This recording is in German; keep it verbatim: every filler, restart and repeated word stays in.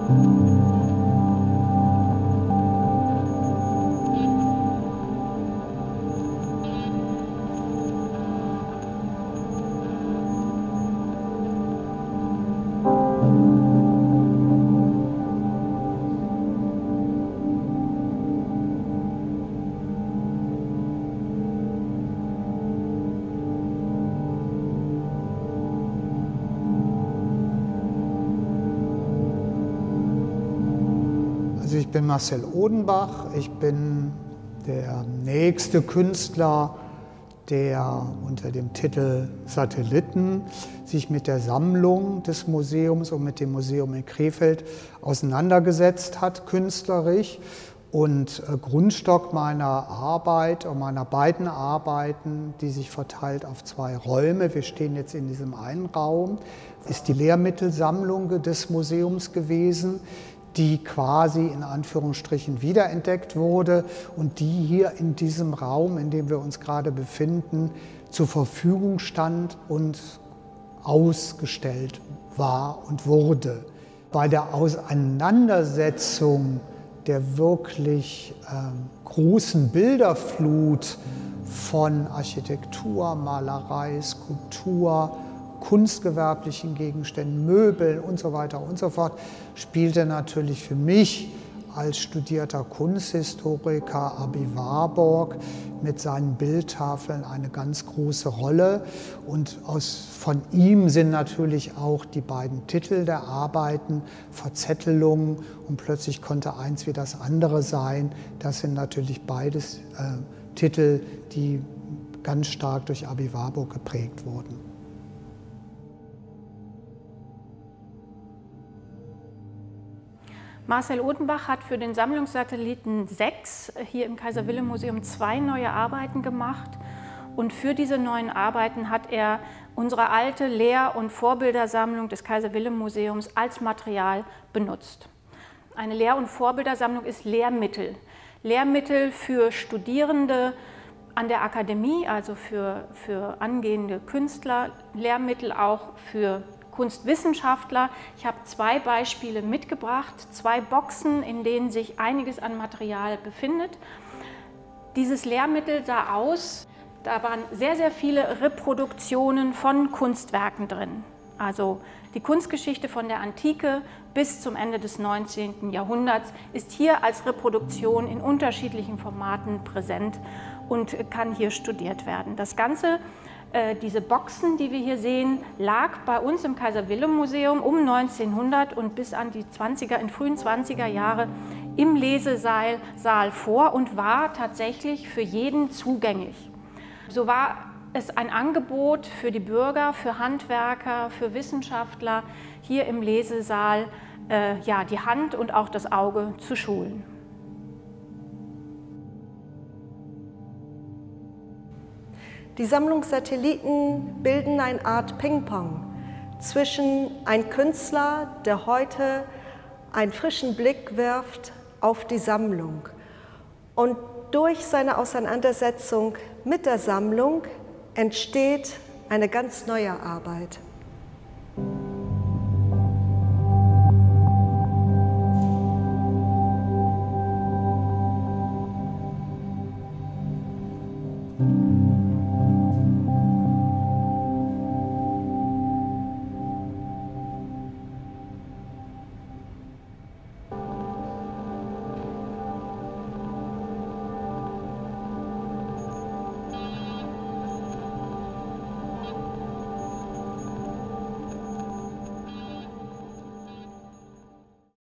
Ich bin Marcel Odenbach, ich bin der nächste Künstler, der unter dem Titel Satelliten sich mit der Sammlung des Museums und mit dem Museum in Krefeld auseinandergesetzt hat, künstlerisch. Und Grundstock meiner Arbeit und meiner beiden Arbeiten, die sich verteilt auf zwei Räume, wir stehen jetzt in diesem einen Raum, ist die Lehrmittelsammlung des Museums gewesen, die quasi in Anführungsstrichen wiederentdeckt wurde und die hier in diesem Raum, in dem wir uns gerade befinden, zur Verfügung stand und ausgestellt war und wurde. Bei der Auseinandersetzung der wirklich ähm, großen Bilderflut von Architektur, Malerei, Skulptur, kunstgewerblichen Gegenständen, Möbeln und so weiter und so fort, spielte natürlich für mich als studierter Kunsthistoriker Aby Warburg mit seinen Bildtafeln eine ganz große Rolle. Und aus, von ihm sind natürlich auch die beiden Titel der Arbeiten, Verzettelungen und plötzlich konnte eins wie das andere sein. Das sind natürlich beides äh, Titel, die ganz stark durch Aby Warburg geprägt wurden. Marcel Odenbach hat für den Sammlungssatelliten sechs hier im Kaiser-Wilhelm-Museum zwei neue Arbeiten gemacht. Und für diese neuen Arbeiten hat er unsere alte Lehr- und Vorbildersammlung des Kaiser-Wilhelm-Museums als Material benutzt. Eine Lehr- und Vorbildersammlung ist Lehrmittel. Lehrmittel für Studierende an der Akademie, also für, für angehende Künstler, Lehrmittel auch für Kunstwissenschaftler. Ich habe zwei Beispiele mitgebracht, zwei Boxen, in denen sich einiges an Material befindet. Dieses Lehrmittel sah aus, da waren sehr, sehr viele Reproduktionen von Kunstwerken drin. Also die Kunstgeschichte von der Antike bis zum Ende des neunzehnten Jahrhunderts ist hier als Reproduktion in unterschiedlichen Formaten präsent und kann hier studiert werden. Das Ganze Diese Boxen, die wir hier sehen, lag bei uns im Kaiser-Wilhelm-Museum um neunzehnhundert und bis an die zwanziger, in frühen zwanziger Jahre im Lesesaal Saal vor und war tatsächlich für jeden zugänglich. So war es ein Angebot für die Bürger, für Handwerker, für Wissenschaftler, hier im Lesesaal äh, ja, die Hand und auch das Auge zu schulen. Die Sammlungssatelliten bilden eine Art Ping-Pong zwischen einem Künstler, der heute einen frischen Blick wirft auf die Sammlung. Und durch seine Auseinandersetzung mit der Sammlung entsteht eine ganz neue Arbeit. Thank you.